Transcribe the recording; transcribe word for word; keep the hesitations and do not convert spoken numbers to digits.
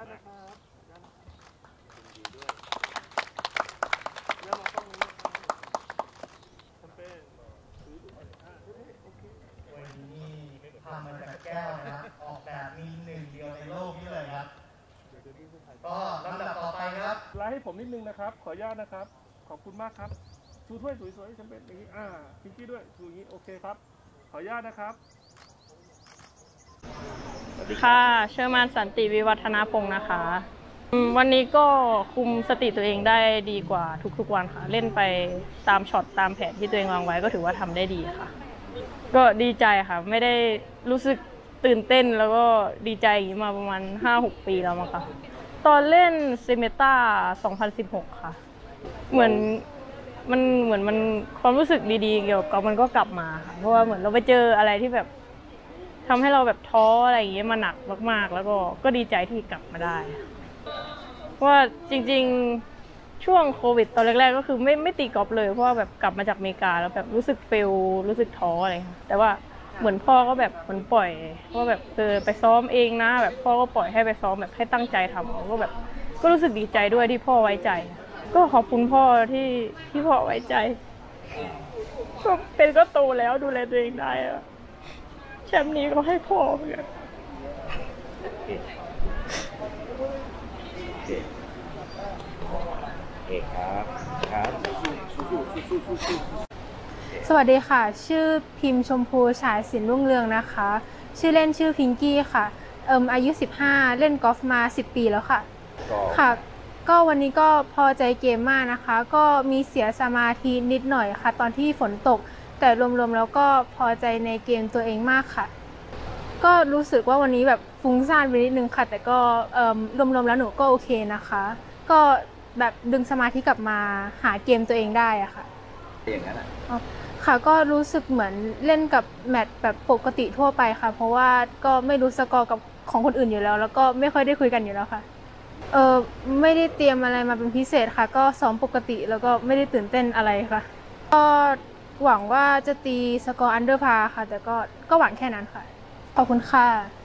าตนะครับยินดีด้วยเริ่มมาต้องนี้แชมเปญถืออ่าโอเควันนี้ทำมาจากแก้วนะออกแบบมีหนึ่งเดียวในโลกนี้เลยครับก็ลำดับต่อไปครับไลฟ์ให้ผมนิดนึงนะครับขออนุญาตนะครับขอบคุณมากครับชูถ้วยสวยๆแชมเปญอย่างนี้อ่าพิงกี้ด้วยชูอย่างนี้โอเคครับขออนุญาตนะครับค่ะเชอร์มานสันติวิวัฒนาพงศ์นะคะวันนี้ก็คุมสติตัวเองได้ดีกว่าทุกๆวันค่ะเล่นไปตามช็อตตามแผนที่ตัวเองวางไว้ก็ถือว่าทำได้ดีค่ะก็ดีใจค่ะไม่ได้รู้สึกตื่นเต้นแล้วก็ดีใจอย่างนี้มาประมาณ ห้าหก ปีแล้วมั้งค่ะตอนเล่นเซเมต้าสองพันสิบหกค่ะเหมือนมันเหมือนมันความรู้สึกดีๆเกี่ยวกับมันก็กลับมาค่ะเพราะว่าเหมือนเราไปเจออะไรที่แบบทำให้เราแบบท้ออะไรอย่างเงี้ยมาหนักมากๆแล้วก็ก็ดีใจที่กลับมาได้เพราะว่าจริงๆช่วงโควิดตอนแรกๆก็คือไม่ไม่ตีกอล์ฟเลยเพราะว่าแบบกลับมาจากอเมริกาแล้วแบบรู้สึกเฟลรู้สึกท้ออะไรค่ะแต่ว่าเหมือนพ่อก็แบบเหมือนปล่อยว่าแบบเออไปซ้อมเองนะแบบพ่อก็ปล่อยให้ไปซ้อมแบบให้ตั้งใจทำก็แบบก็รู้สึกดีใจด้วยที่พ่อไว้ใจก็ขอบคุณพ่อที่ที่พ่อไว้ใจก็เป็นก็โตแล้วดูแลตัวเองได้อะแชมป์นี้ก็ให้พ่อเหมือนกันเอกครับครับสวัสดีค่ะชื่อพิมพ์ชมพูฉายสินรุ่งเรืองนะคะชื่อเล่นชื่อพิงกี้ค่ะเอิมอายุสิบห้าเล่นกอล์ฟมาสิบปีแล้วค่ะค่ะก็วันนี้ก็พอใจเกมมากนะคะก็มีเสียสมาธินิดหน่อยค่ะตอนที่ฝนตกแต่รวมๆแล้วก็พอใจในเกมตัวเองมากค่ะก็รู้สึกว่าวันนี้แบบฟุ้งซ่านไปนิดนึงค่ะแต่ก็รวมๆแล้วหนูก็โอเคนะคะก็แบบดึงสมาธิกลับมาหาเกมตัวเองได้อะค่ะอย่างนั้นอ่ะค่ะก็รู้สึกเหมือนเล่นกับแมตช์แบบปกติทั่วไปค่ะเพราะว่าก็ไม่รู้สกอร์กับของคนอื่นอยู่แล้วแล้วก็ไม่ค่อยได้คุยกันอยู่แล้วค่ะเออไม่ได้เตรียมอะไรมาเป็นพิเศษค่ะก็ซ้อมปกติแล้วก็ไม่ได้ตื่นเต้นอะไรค่ะก็หวังว่าจะตีสกอร์อันเดอร์พาค่ะแต่ก็ก็หวังแค่นั้นค่ะขอบคุณค่ะ